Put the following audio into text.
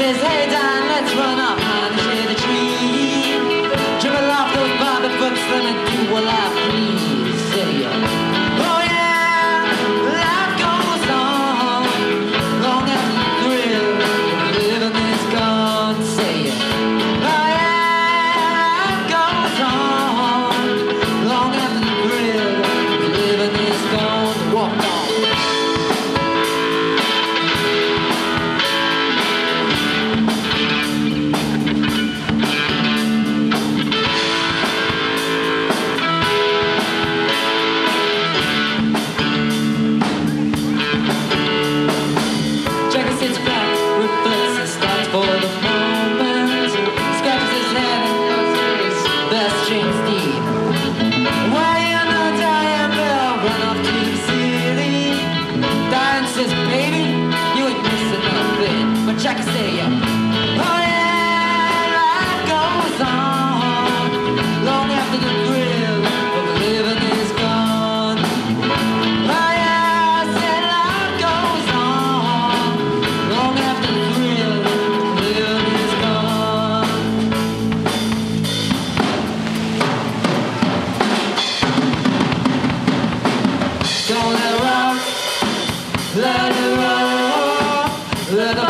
says, hey Dan, let's run up and share the tree. Dribble off those barbed books, let me do what I please. Say oh yeah, life goes on long after the thrill of living is gone. Say oh yeah, life goes on long after the thrill of living is gone. Walk on. Says, baby, you ain't missing nothing. But Jackie say, oh yeah, life goes on long after the thrill of living is gone. Oh yeah, I said life goes on long after the thrill of living is gone. Don't let it rock. Let it roll, let it